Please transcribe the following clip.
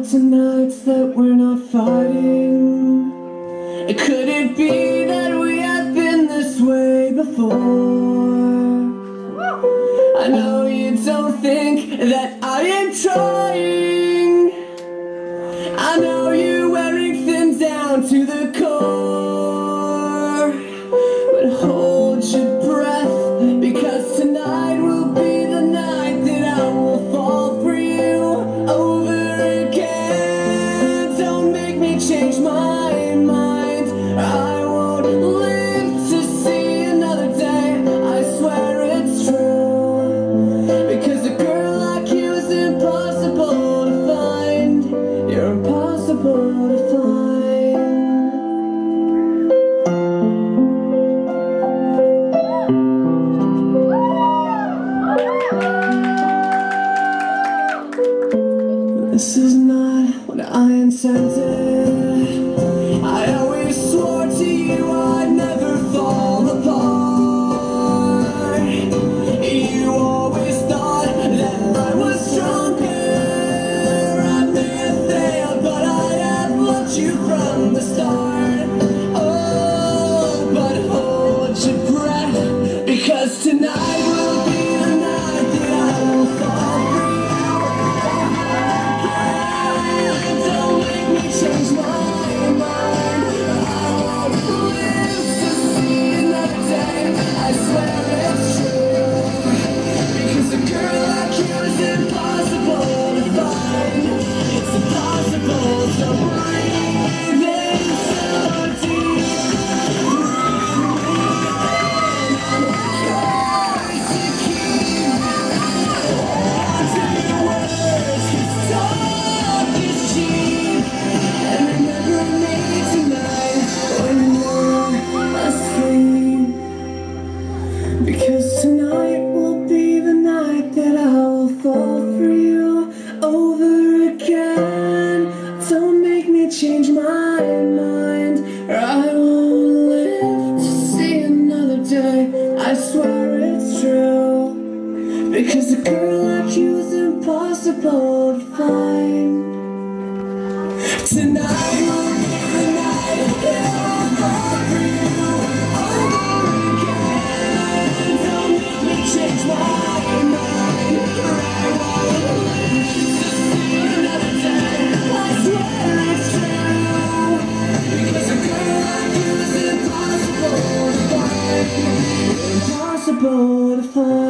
tonight's that we're not fighting. Could it be that we have been this way before? I know you don't think that I am trying. I know you're wearing thin down to the core. But hold your breath, because tonight will be the night that I will fall for you over again. Don't make me change my mind. I won't live to see another day. I swear it's true, because a girl like you is impossible to find. You're impossible to find. This is not what I intended. I always swore to you I'd never fall apart. You always thought that I was stronger. I may have failed, but I have loved you from the start. Oh, but hold your breath, because tonight will be the night that I will fall for you. Don't make me change my mind. I won't live to see another day. I swear it's true, because a girl like you is impossible to find. It's impossible to breathe in so deep. I'm trying to keep wanting words, 'cause talk is cheap. And remember me tonight when you're asleep, because tonight will be the night that I will fall for you over again. Don't make me change my mind, or I won't live to see another day. I swear it's true, because a girl like you is impossible to find. Tonight will be the night that I'll fall for you over again. Don't make me change my mind, or I won't live to see another day. I swear it's true, because a girl like you is impossible to find. Impossible to find.